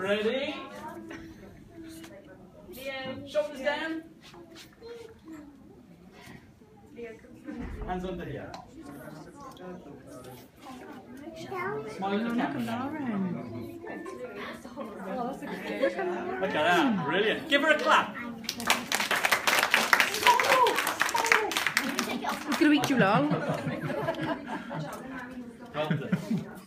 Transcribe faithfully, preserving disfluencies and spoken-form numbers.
Ready? Leo, shoulders down. Hands under here. Smile at the camera. Look at that, brilliant. Give her a clap. He's going to eat you long. Well done.